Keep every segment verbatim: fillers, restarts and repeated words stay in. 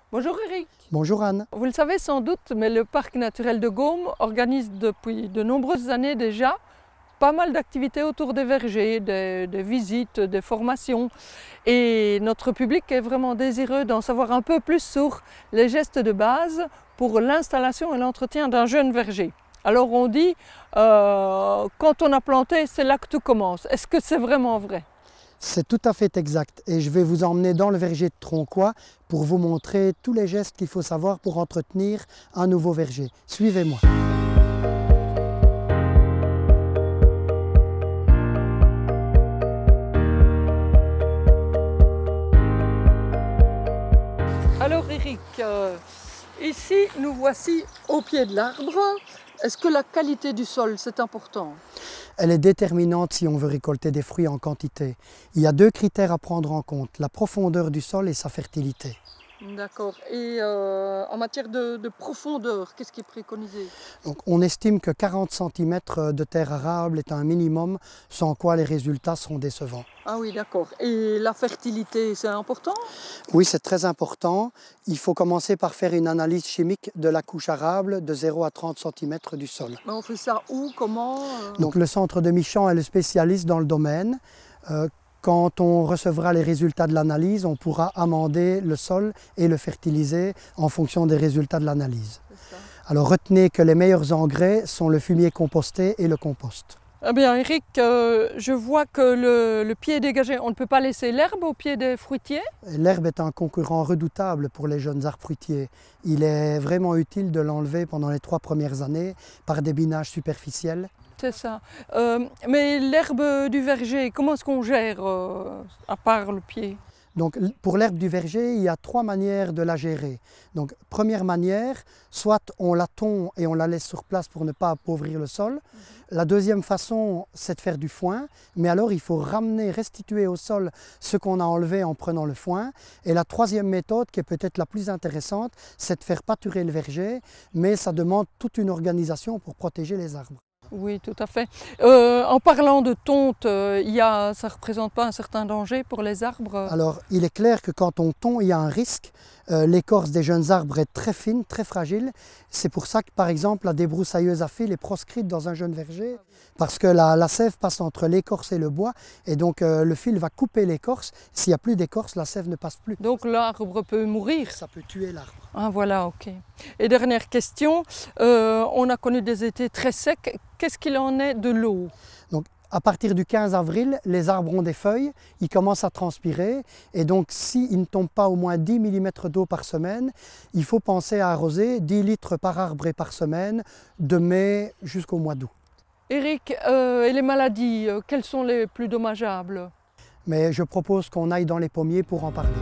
Bonjour Eric. Bonjour Anne. Vous le savez sans doute, mais le parc naturel de Gaume organise depuis de nombreuses années déjà pas mal d'activités autour des vergers, des, des visites, des formations. Et notre public est vraiment désireux d'en savoir un peu plus sur les gestes de base pour l'installation et l'entretien d'un jeune verger. Alors on dit, euh, quand on a planté, c'est là que tout commence. Est-ce que c'est vraiment vrai ? C'est tout à fait exact et je vais vous emmener dans le verger de Tronquoy pour vous montrer tous les gestes qu'il faut savoir pour entretenir un nouveau verger. Suivez-moi. Alors Eric, euh, ici nous voici au pied de l'arbre. Est-ce que la qualité du sol c'est important ? Elle est déterminante si on veut récolter des fruits en quantité. Il y a deux critères à prendre en compte, la profondeur du sol et sa fertilité. D'accord. Et euh, en matière de, de profondeur, qu'est-ce qui est préconisé ? Donc, on estime que quarante centimètres de terre arable est un minimum, sans quoi les résultats sont décevants. Ah oui, d'accord. Et la fertilité, c'est important ? Oui, c'est très important. Il faut commencer par faire une analyse chimique de la couche arable de zéro à trente centimètres du sol. Mais on fait ça où ? Comment ? Donc, le centre de Michan est le spécialiste dans le domaine. Euh, Quand on recevra les résultats de l'analyse, on pourra amender le sol et le fertiliser en fonction des résultats de l'analyse. Alors retenez que les meilleurs engrais sont le fumier composté et le compost. Eh bien Eric, euh, je vois que le, le pied est dégagé. On ne peut pas laisser l'herbe au pied des fruitiers ? L'herbe est un concurrent redoutable pour les jeunes arbres fruitiers. Il est vraiment utile de l'enlever pendant les trois premières années par des binages superficiels. C'est ça. Euh, mais l'herbe du verger, comment est-ce qu'on gère euh, à part le pied ? Donc, pour l'herbe du verger, il y a trois manières de la gérer. Donc, première manière, soit on la tond et on la laisse sur place pour ne pas appauvrir le sol. Mm-hmm. La deuxième façon, c'est de faire du foin, mais alors il faut ramener, restituer au sol ce qu'on a enlevé en prenant le foin. Et la troisième méthode, qui est peut-être la plus intéressante, c'est de faire pâturer le verger, mais ça demande toute une organisation pour protéger les arbres. Oui, tout à fait. Euh, en parlant de tonte, euh, il y a, ça ne représente pas un certain danger pour les arbres ? Alors, il est clair que quand on tond, il y a un risque. Euh, l'écorce des jeunes arbres est très fine, très fragile. C'est pour ça que, par exemple, la débroussailleuse à fil est proscrite dans un jeune verger, parce que la, la sève passe entre l'écorce et le bois, et donc euh, le fil va couper l'écorce. S'il n'y a plus d'écorce, la sève ne passe plus. Donc l'arbre peut mourir ? Ça peut tuer l'arbre. Ah voilà, ok. Et dernière question, euh, on a connu des étés très secs. Qu'est-ce qu'il en est de l'eau ? Donc, à partir du quinze avril, les arbres ont des feuilles, ils commencent à transpirer et donc s'ils ne tombent pas au moins dix millimètres d'eau par semaine, il faut penser à arroser dix litres par arbre et par semaine de mai jusqu'au mois d'août. Eric, euh, et les maladies, euh, quelles sont les plus dommageables ? Mais je propose qu'on aille dans les pommiers pour en parler.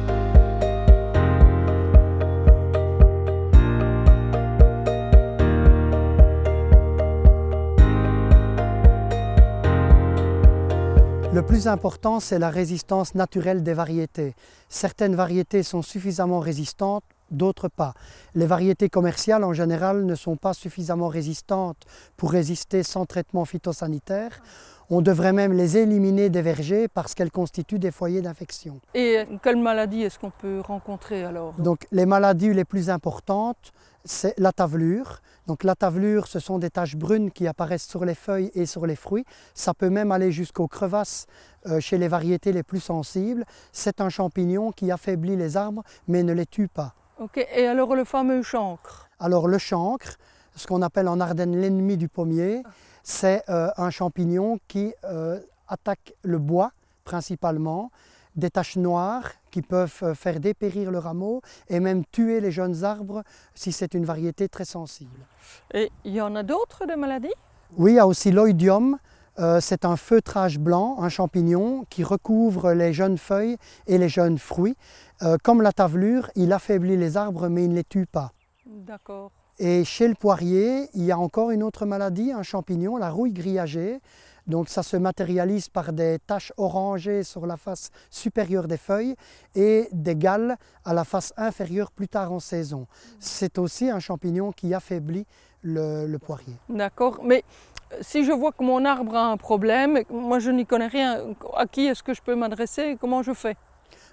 Le plus important, c'est la résistance naturelle des variétés. Certaines variétés sont suffisamment résistantes, d'autres pas. Les variétés commerciales, en général, ne sont pas suffisamment résistantes pour résister sans traitement phytosanitaire. On devrait même les éliminer des vergers parce qu'elles constituent des foyers d'infection. Et quelles maladies est-ce qu'on peut rencontrer alors ? Donc, les maladies les plus importantes, c'est la tavelure. Donc la tavelure, ce sont des taches brunes qui apparaissent sur les feuilles et sur les fruits. Ça peut même aller jusqu'aux crevasses euh, chez les variétés les plus sensibles. C'est un champignon qui affaiblit les arbres mais ne les tue pas. Ok, et alors le fameux chancre ? Alors le chancre, ce qu'on appelle en Ardennes l'ennemi du pommier, c'est euh, un champignon qui euh, attaque le bois principalement. Des taches noires qui peuvent faire dépérir le rameau et même tuer les jeunes arbres si c'est une variété très sensible. Et il y en a d'autres de maladies ? Oui, il y a aussi l'oïdium. Euh, c'est un feutrage blanc, un champignon qui recouvre les jeunes feuilles et les jeunes fruits. Euh, comme la tavelure, il affaiblit les arbres mais il ne les tue pas. D'accord. Et chez le poirier, il y a encore une autre maladie, un champignon, la rouille grillagée. Donc ça se matérialise par des taches orangées sur la face supérieure des feuilles et des galles à la face inférieure plus tard en saison. C'est aussi un champignon qui affaiblit le, le poirier. D'accord, mais si je vois que mon arbre a un problème, moi je n'y connais rien, à qui est-ce que je peux m'adresser et comment je fais ?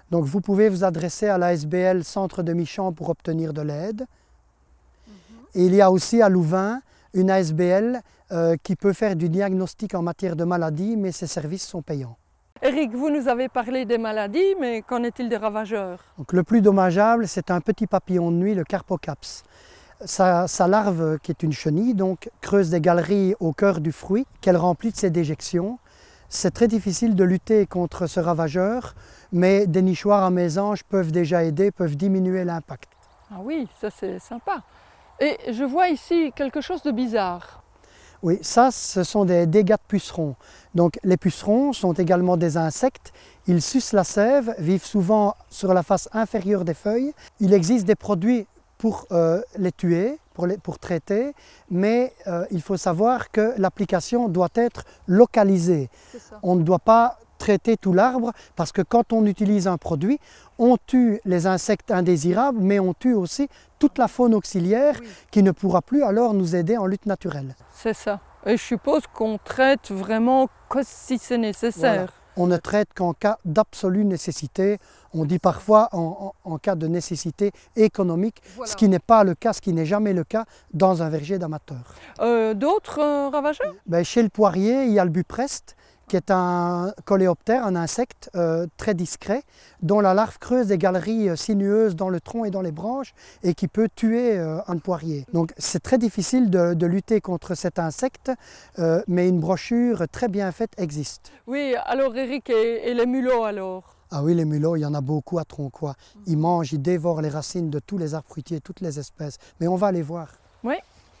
Donc vous pouvez vous adresser à l'A S B L Centre de Michamps pour obtenir de l'aide. Mm-hmm. Et il y a aussi à Louvain une A S B L euh, qui peut faire du diagnostic en matière de maladie, mais ses services sont payants. Eric, vous nous avez parlé des maladies, mais qu'en est-il des ravageurs? Donc, le plus dommageable, c'est un petit papillon de nuit, le Carpocaps. Sa, sa larve, qui est une chenille, donc, creuse des galeries au cœur du fruit qu'elle remplit de ses déjections. C'est très difficile de lutter contre ce ravageur, mais des nichoirs à mésanges peuvent déjà aider, peuvent diminuer l'impact. Ah oui, ça c'est sympa. Et je vois ici quelque chose de bizarre. Oui, ça, ce sont des dégâts de pucerons. Donc, les pucerons sont également des insectes. Ils sucent la sève, vivent souvent sur la face inférieure des feuilles. Il existe des produits pour euh, les tuer, pour, les, pour traiter, mais euh, il faut savoir que l'application doit être localisée. On ne doit pas traiter tout l'arbre parce que quand on utilise un produit, on tue les insectes indésirables, mais on tue aussi toute la faune auxiliaire oui. qui ne pourra plus alors nous aider en lutte naturelle. C'est ça. Et je suppose qu'on traite vraiment que si c'est nécessaire. Voilà. On ne traite qu'en cas d'absolue nécessité. On dit parfois en, en, en cas de nécessité économique, voilà. ce qui n'est pas le cas, ce qui n'est jamais le cas dans un verger d'amateurs. Euh, D'autres euh, ravageurs? Ben, chez le poirier, il y a le bupreste, qui est un coléoptère, un insecte euh, très discret, dont la larve creuse des galeries euh, sinueuses dans le tronc et dans les branches et qui peut tuer euh, un poirier. Donc c'est très difficile de, de lutter contre cet insecte, euh, mais une brochure très bien faite existe. Oui, alors Eric, et, et les mulots alors? Ah oui, les mulots, il y en a beaucoup à Tronquoy. Ils mangent, ils dévorent les racines de tous les arbres fruitiers, toutes les espèces. Mais on va les voir. Oui.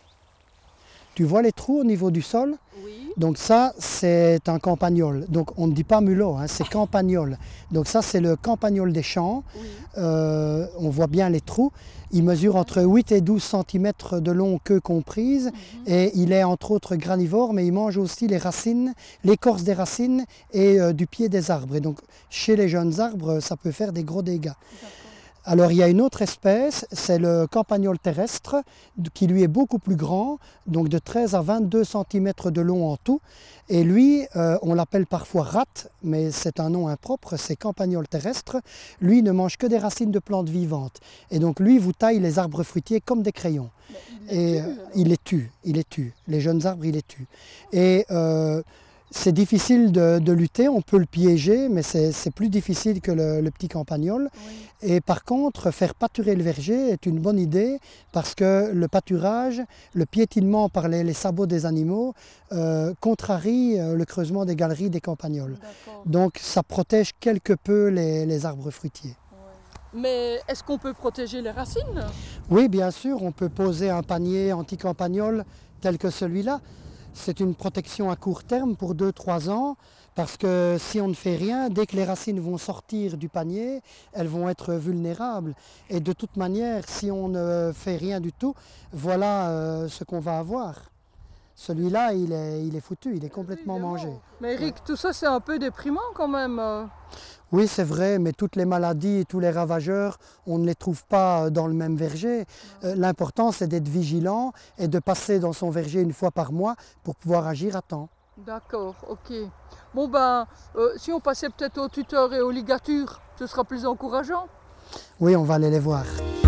Tu vois les trous au niveau du sol? Oui. Donc ça, c'est un campagnol. Donc on ne dit pas mulot, hein, c'est campagnol. Donc ça, c'est le campagnol des champs. Oui. Euh, on voit bien les trous. Il mesure entre huit et douze centimètres de long, queue comprise. Mm-hmm. Et il est entre autres granivore, mais il mange aussi les racines, l'écorce des racines et euh, du pied des arbres. Et donc chez les jeunes arbres, ça peut faire des gros dégâts. Alors il y a une autre espèce, c'est le campagnol terrestre, qui lui est beaucoup plus grand, donc de treize à vingt-deux centimètres de long en tout. Et lui, euh, on l'appelle parfois rate, mais c'est un nom impropre, c'est campagnol terrestre. Lui ne mange que des racines de plantes vivantes. Et donc lui vous taille les arbres fruitiers comme des crayons. Il Et euh, il les tue, il les tue. Les jeunes arbres, il les tue. Et euh, c'est difficile de, de lutter, on peut le piéger, mais c'est plus difficile que le, le petit campagnol. Oui. Et par contre, faire pâturer le verger est une bonne idée parce que le pâturage, le piétinement par les, les sabots des animaux euh, contrarie euh, le creusement des galeries des campagnols. Donc ça protège quelque peu les, les arbres fruitiers. Oui. Mais est-ce qu'on peut protéger les racines? Oui, bien sûr, on peut poser un panier anti-campagnol tel que celui-là. C'est une protection à court terme pour deux à trois ans parce que si on ne fait rien, dès que les racines vont sortir du panier, elles vont être vulnérables. Et de toute manière, si on ne fait rien du tout, voilà euh, ce qu'on va avoir. Celui-là, il est, il est foutu, il est complètement mangé. Mais Eric, ouais. Tout ça, c'est un peu déprimant quand même. Oui, c'est vrai, mais toutes les maladies et tous les ravageurs, on ne les trouve pas dans le même verger. Euh, L'important, c'est d'être vigilant et de passer dans son verger une fois par mois pour pouvoir agir à temps. D'accord, ok. Bon ben, euh, si on passait peut-être aux tuteurs et aux ligatures, ce sera plus encourageant? Oui, on va aller les voir.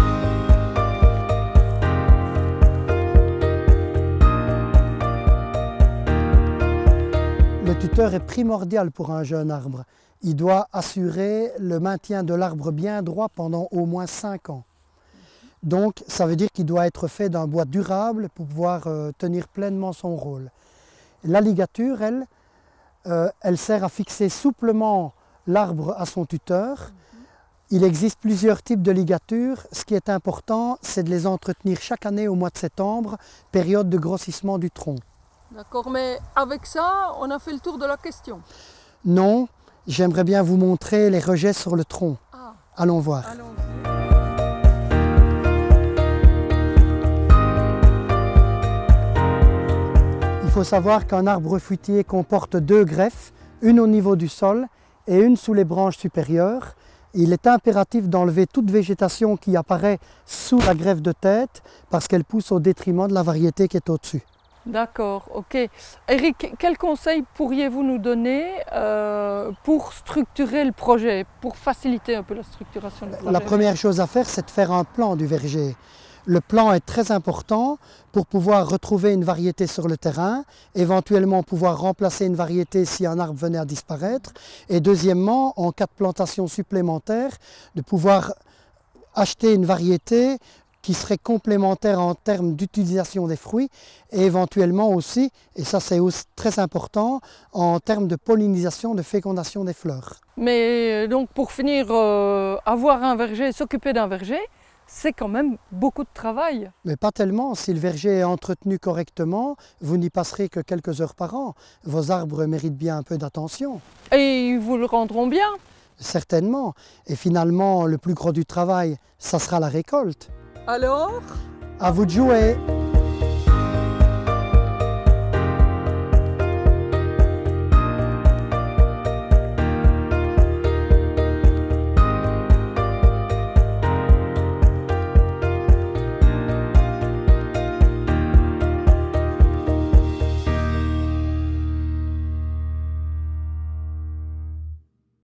Le tuteur est primordial pour un jeune arbre. Il doit assurer le maintien de l'arbre bien droit pendant au moins cinq ans. Donc ça veut dire qu'il doit être fait d'un bois durable pour pouvoir euh, tenir pleinement son rôle. La ligature, elle, euh, elle sert à fixer souplement l'arbre à son tuteur. Il existe plusieurs types de ligatures. Ce qui est important, c'est de les entretenir chaque année au mois de septembre, période de grossissement du tronc. D'accord, mais avec ça, on a fait le tour de la question. Non, j'aimerais bien vous montrer les rejets sur le tronc. Ah. Allons voir. Allons. Il faut savoir qu'un arbre fruitier comporte deux greffes, une au niveau du sol et une sous les branches supérieures. Il est impératif d'enlever toute végétation qui apparaît sous la greffe de tête parce qu'elle pousse au détriment de la variété qui est au-dessus. D'accord, ok. Eric, quels conseils pourriez-vous nous donner euh, pour structurer le projet, pour faciliter un peu la structuration du projet? La première chose à faire, c'est de faire un plan du verger. Le plan est très important pour pouvoir retrouver une variété sur le terrain, éventuellement pouvoir remplacer une variété si un arbre venait à disparaître. Et deuxièmement, en cas de plantation supplémentaire, de pouvoir acheter une variété qui serait complémentaire en termes d'utilisation des fruits et éventuellement aussi, et ça c'est aussi très important, en termes de pollinisation, de fécondation des fleurs. Mais donc pour finir, euh, avoir un verger, s'occuper d'un verger, c'est quand même beaucoup de travail. Mais pas tellement. Si le verger est entretenu correctement, vous n'y passerez que quelques heures par an. Vos arbres méritent bien un peu d'attention. Et ils vous le rendront bien? Certainement. Et finalement, le plus gros du travail, ça sera la récolte. Alors? À vous de jouer!